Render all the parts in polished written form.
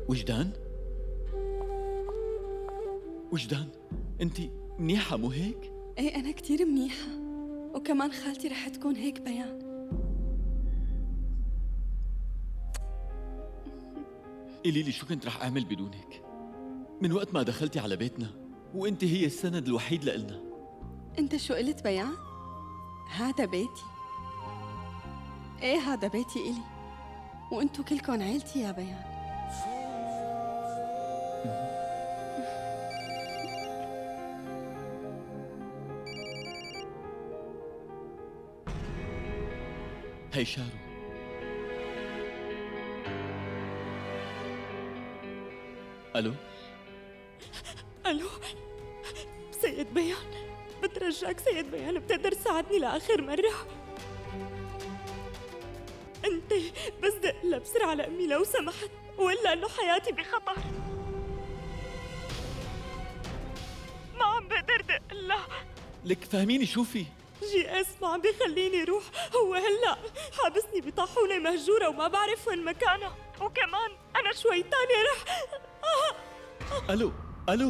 وجدان؟ وجدان، انت منيحة مو هيك؟ ايه أنا كتير منيحة، وكمان خالتي رح تكون هيك بيان. قولي لي شو كنت رح أعمل بدونك؟ من وقت ما دخلتي على بيتنا وانت هي السند الوحيد لإلنا. انت شو قلت بيان؟ هذا بيتي. ايه هذا بيتي إلي، وانتو كلكن عيلتي يا بيان. هي شارو. الو الو سيد بيان، بترجاك سيد بيان، بتقدر تساعدني لآخر مرة؟ انت بس دق بسرعة لأمي لو سمحت، وإلا إنه حياتي بخطر. ما عم بقدر دق لها. لك فهميني شو في؟ GPS ما عم بيخليني روح، هو هلأ حابسني بطاحونة مهجورة وما بعرف وين مكانها، وكمان أنا شوي تانية رح الو الو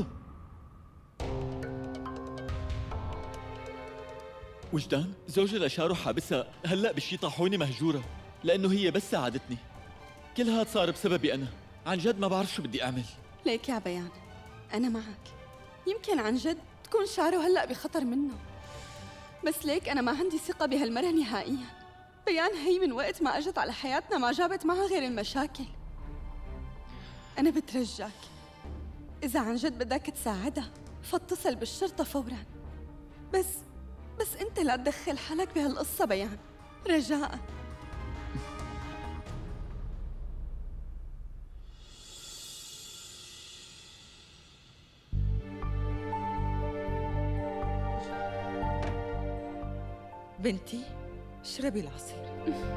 وجدان، زوجي لشارو حابسها هلأ بشي طاحونة مهجورة، لأنه هي بس ساعدتني. كل هاد صار بسببي أنا، عن جد ما بعرف شو بدي أعمل. ليك يا بيان، أنا معك. يمكن عن جد تكون شارو هلأ بخطر منه، بس ليك أنا ما عندي ثقة بهالمرة نهائياً. بيان هي من وقت ما أجت على حياتنا ما جابت معها غير المشاكل. أنا بترجاك إذا عن جد بدك تساعدها فاتصل بالشرطة فوراً. بس أنت لا تدخل حالك بهالقصة بيان، رجاءً. بنتي اشربي العصير.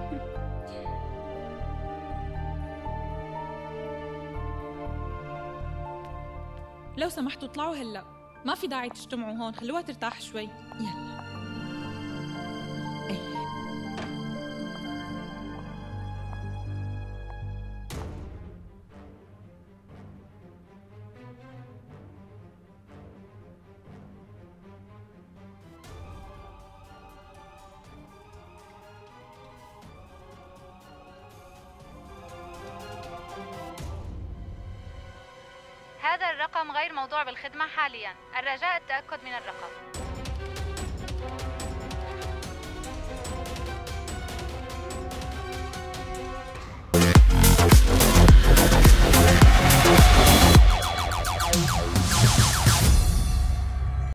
لو سمحتوا اطلعوا هلا، ما في داعي تجتمعوا هون، خلوها ترتاح شوي. يلا. ايه هذا الرقم غير موضوع بالخدمة حالياً، الرجاء التأكد من الرقم.